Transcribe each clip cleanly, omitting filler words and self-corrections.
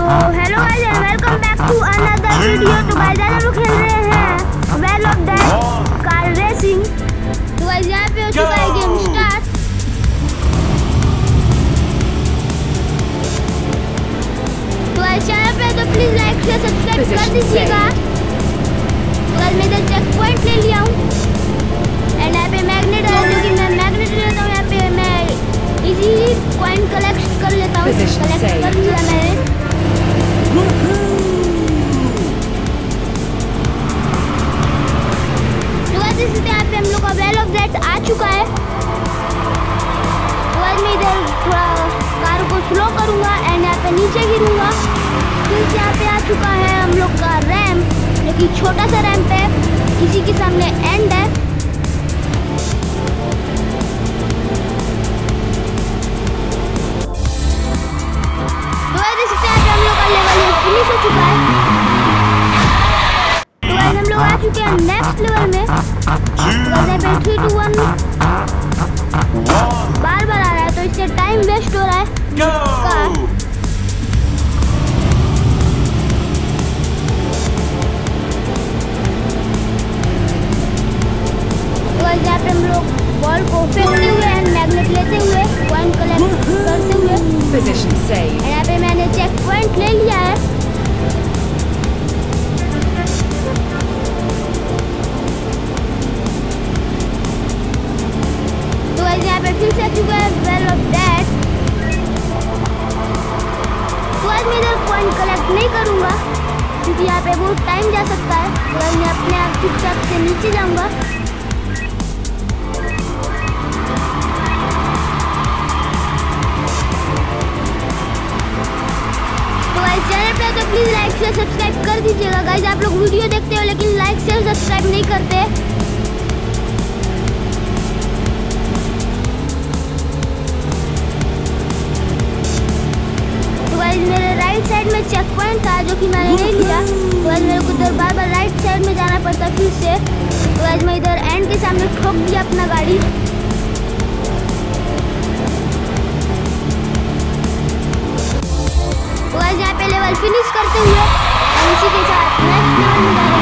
Hello guys and welcome back to another video. तो guys आज हम लोग खेल रहे हैं well of death car racing. तो गाइस यहाँ पे हो चुका है गेम स्टार्ट। तो गाइस चैनल पे तो प्लीज लाइक शेयर सब्सक्राइब कर दीजिएगा। तो गाइस मैं इधर चेक पॉइंट ले लिया हूँ एंड यहाँ पे मैग्नेट है जो कि मैं मैग्नेट लेता हूँ। यहाँ पे मैं इजी कॉइन कलेक्ट कर लेता हूँ। कलेक्ट कर लिया मैंने। यहाँ पे हम लोग का वेल ऑफ डेथ आ चुका है। तो आज मैं इधर थोड़ा कार को स्लो करूंगा एंड यहाँ पे नीचे गिरूंगा। फिर यहाँ पे आ चुका है हम लोग का रैम्प, जो कि छोटा सा रैम्प है, इसी के सामने एंड है। तो आज इस पे हम लोग का लेवल फिनिश हो चुका है। तो आज हम लोग आ चुके हैं नेक्स्ट लेवल में। 3, 2, 1 बार आ रहा है तो इससे टाइम वेस्ट हो रहा है। तो यहाँ पे हम लोग बॉल को फेंकते हुए एंड मैग्नेट लेते हुए पॉइंट कलेक्ट करते हुए यहाँ पे मैंने चेक पॉइंट ले लिया है। यहाँ पे फिर से आ चुका है वेल ऑफ डेथ। तो आज मैं इधर पॉइंट कलेक्ट नहीं करूंगा क्योंकि यहाँ पे बहुत टाइम जा सकता है। तो आज मैं अपने आप चुपचाप से नीचे जाऊंगा। तो गाइस चैनल पे तो प्लीज लाइक शेयर सब्सक्राइब कर दीजिएगा। गाइस आप लोग वीडियो देखते हो लेकिन लाइक शेयर सब्सक्राइब नहीं करते। मेरे राइट साइड में चेक पॉइंट था जो कि मैंने नहीं लिया। तो आज मेरे को इधर बार राइट साइड में जाना पड़ता फिर से। तो आज मैं इधर एंड के सामने ठोक दिया अपना गाड़ी। तो आज यहाँ पे लेवल फिनिश करते हुए हम इसी के साथ नेक्स्ट लेवल में जा रहे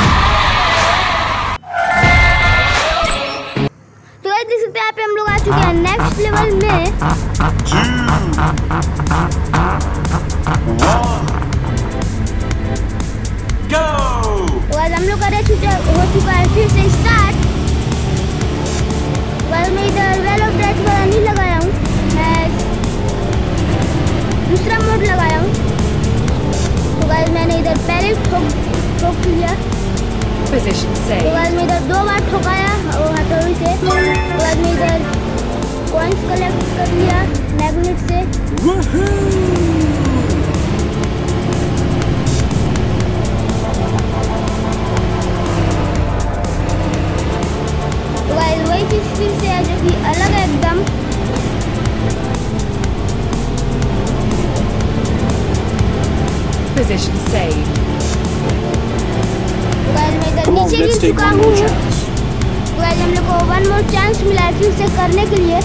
हैं। तो आज देख सकते हैं यहाँ पे हम लोग आ चुके हैं नेक्स्ट लेवल में। तो आज हम लोग का रेस हो चुका है फिर से स्टार्ट। मैं इधर वेल ऑफ डेथ वाला नहीं लगाया हूँ, मैं दूसरा मोड लगाया हूँ। तो गाइस मैंने इधर पहले ठोक लिया। तो गाइस मैं इधर 2 बार ठोकाया और हथौड़ी से। तो गाइस मैं इधर कॉइन्स कलेक्ट कर लिया मैग्नेट से। तो गाइस वही चीज फिर से है जो कि अलग है एकदम। Position saved. तो गाइस मैं इधर नीचे गिर चुका हूँ। तो गाइस हम लोग को 1 मोर चांस मिला है फिर से करने के लिए।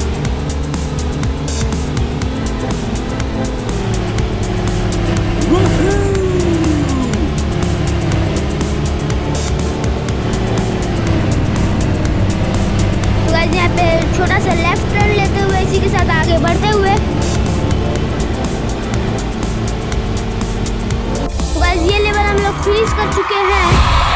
तो गाइस यहाँ पे छोटा सा लेफ्ट टर्न लेते हुए इसी के साथ आगे बढ़ते हुए। तो गाइस ये लेवल हम लोग फिनिश कर चुके हैं।